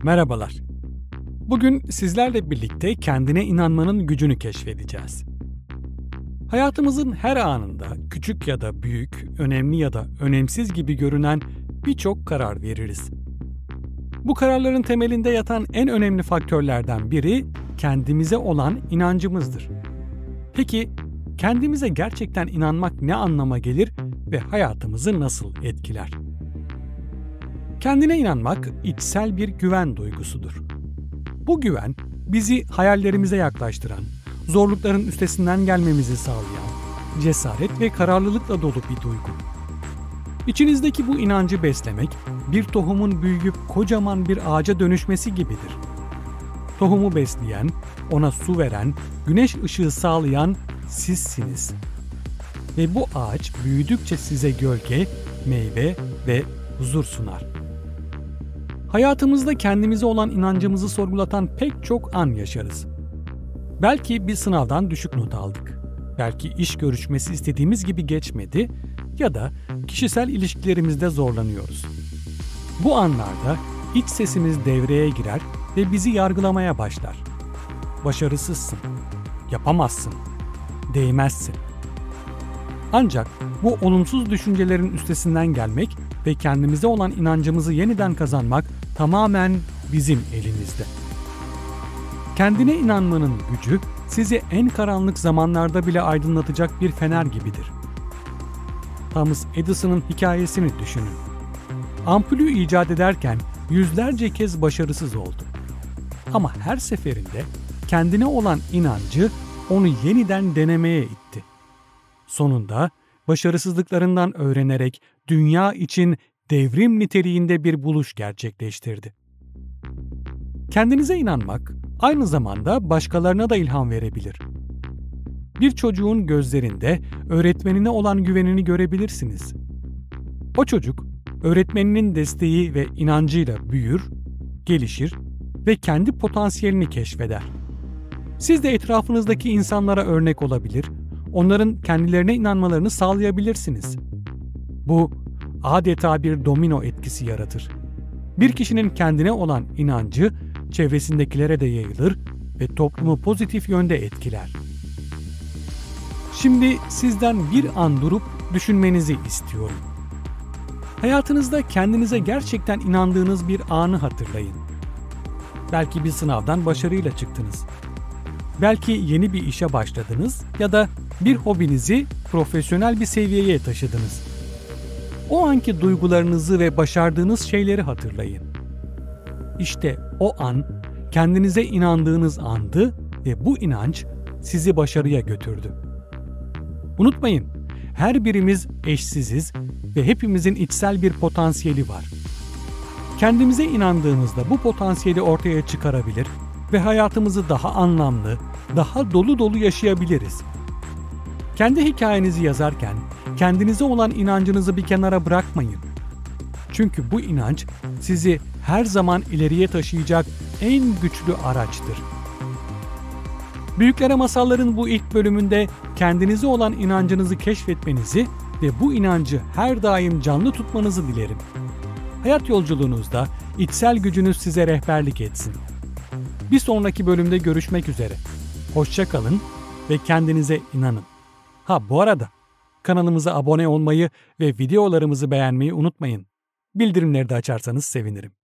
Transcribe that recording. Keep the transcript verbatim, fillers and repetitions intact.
Merhabalar. Bugün sizlerle birlikte kendine inanmanın gücünü keşfedeceğiz. Hayatımızın her anında küçük ya da büyük, önemli ya da önemsiz gibi görünen birçok karar veririz. Bu kararların temelinde yatan en önemli faktörlerden biri kendimize olan inancımızdır. Peki kendimize gerçekten inanmak ne anlama gelir ve hayatımızı nasıl etkiler? Kendine inanmak içsel bir güven duygusudur. Bu güven bizi hayallerimize yaklaştıran, zorlukların üstesinden gelmemizi sağlayan, cesaret ve kararlılıkla dolu bir duygu. İçinizdeki bu inancı beslemek, bir tohumun büyüyüp kocaman bir ağaca dönüşmesi gibidir. Tohumu besleyen, ona su veren, güneş ışığı sağlayan sizsiniz. Ve bu ağaç büyüdükçe size gölge, meyve ve huzur sunar. Hayatımızda kendimize olan inancımızı sorgulatan pek çok an yaşarız. Belki bir sınavdan düşük not aldık. Belki iş görüşmesi istediğimiz gibi geçmedi ya da kişisel ilişkilerimizde zorlanıyoruz. Bu anlarda iç sesimiz devreye girer ve bizi yargılamaya başlar. Başarısızsın, yapamazsın, değmezsin. Ancak bu olumsuz düşüncelerin üstesinden gelmek ve kendimize olan inancımızı yeniden kazanmak tamamen bizim elimizde. Kendine inanmanın gücü sizi en karanlık zamanlarda bile aydınlatacak bir fener gibidir. Thomas Edison'ın hikayesini düşünün. Ampulü icat ederken yüzlerce kez başarısız oldu. Ama her seferinde kendine olan inancı onu yeniden denemeye itti. Sonunda başarısızlıklarından öğrenerek dünya için devrim niteliğinde bir buluş gerçekleştirdi. Kendinize inanmak aynı zamanda başkalarına da ilham verebilir. Bir çocuğun gözlerinde öğretmenine olan güvenini görebilirsiniz. O çocuk, öğretmeninin desteği ve inancıyla büyür, gelişir ve kendi potansiyelini keşfeder. Siz de etrafınızdaki insanlara örnek olabilir, onların kendilerine inanmalarını sağlayabilirsiniz. Bu adeta bir domino etkisi yaratır. Bir kişinin kendine olan inancı çevresindekilere de yayılır ve toplumu pozitif yönde etkiler. Şimdi sizden bir an durup düşünmenizi istiyorum. Hayatınızda kendinize gerçekten inandığınız bir anı hatırlayın. Belki bir sınavdan başarıyla çıktınız. Belki yeni bir işe başladınız ya da bir hobinizi profesyonel bir seviyeye taşıdınız. O anki duygularınızı ve başardığınız şeyleri hatırlayın. İşte o an kendinize inandığınız andı ve bu inanç sizi başarıya götürdü. Unutmayın, her birimiz eşsiziz ve hepimizin içsel bir potansiyeli var. Kendimize inandığımızda bu potansiyeli ortaya çıkarabilir ve hayatımızı daha anlamlı, daha dolu dolu yaşayabiliriz. Kendi hikayenizi yazarken kendinize olan inancınızı bir kenara bırakmayın. Çünkü bu inanç sizi her zaman ileriye taşıyacak en güçlü araçtır. Büyüklere Masalların bu ilk bölümünde kendinize olan inancınızı keşfetmenizi ve bu inancı her daim canlı tutmanızı dilerim. Hayat yolculuğunuzda içsel gücünüz size rehberlik etsin. Bir sonraki bölümde görüşmek üzere. Hoşça kalın ve kendinize inanın. Ha bu arada kanalımıza abone olmayı ve videolarımızı beğenmeyi unutmayın. Bildirimleri de açarsanız sevinirim.